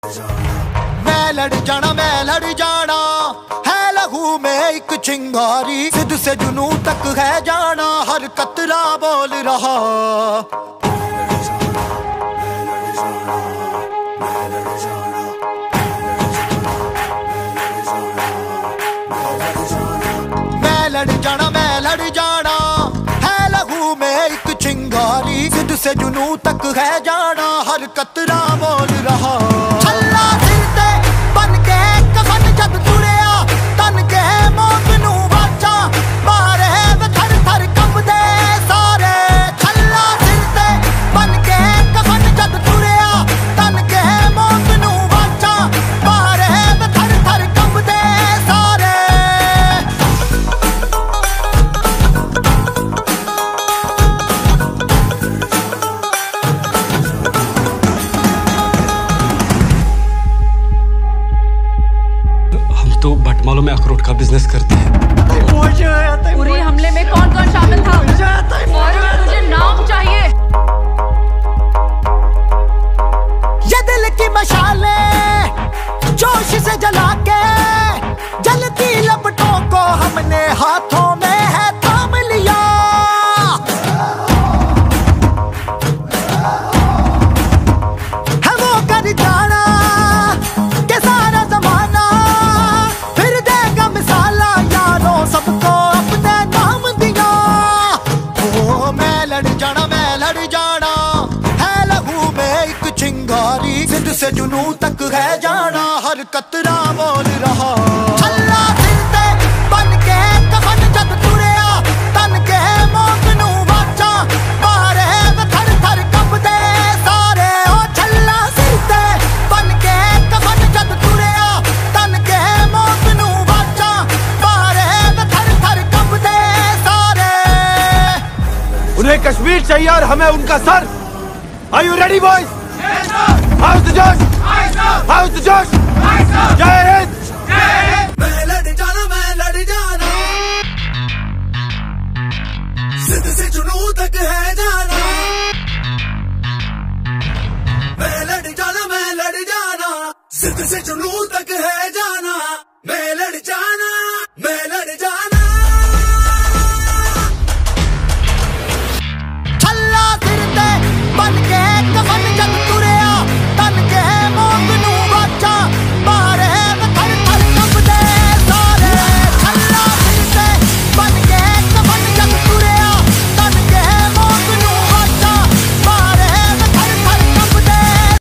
मैं लड़ जाना है लहू में एक चिंगारी, जिद से जुनू तक है जाना, हर कतरा बोल रहा। मैं लड़ जाना है लहू में एक चिंगारी, जिद से जुनू तक है जाना, हर कतरा बोल रहा। छल्ला सिर ते बन के कफन जद तुड़िया, तन के मौत नू वाचा मारे वे थर थर कंबदे सारे। छल्ला सिर ते बन के कफन जद तुड़िया, तन के मौत नू वाचा मारे वे थर थर कंबदे सारे। तो बटमालों में अखरोट का बिजनेस करते हैं। पूरी हमले में कौन कौन शामिल था? मुझे नाम चाहिए। ये दिल की मशाले जोश से जला के, जलती लपटों को हमने हाथों में है थाम लिया। है वो कर जाना के सारा जमाना, फिर देगा मिसाला यारों सबको अपने नाम दिया। ओ मैं लड़ जाना है लहू में एक चिंगारी, जिद से जुनू तक है जाना, हर कतरा बोल रहा। छल्ला सिर ते बन के कफन जद तुड़िया, तन के मौत नू वाचा मारे वे थर थर कंबदे सारे। ओ छल्ला सिर ते बन के कफन जद तुड़िया, तन के मौत नू वाचा मारे वे थर थर कंबदे सारे। उन्हें कश्मीर चाहिए और हमें उनका sir. Are you ready, boys? Yes, sir. How's the Josh? Aye, sir. How's the Josh? Aye, sir. Jai Hind. Jai Hind. मैं लड़ जाना, जिद से जुनू तक है जाना। मैं लड़ जाना, जिद से जुनू तक है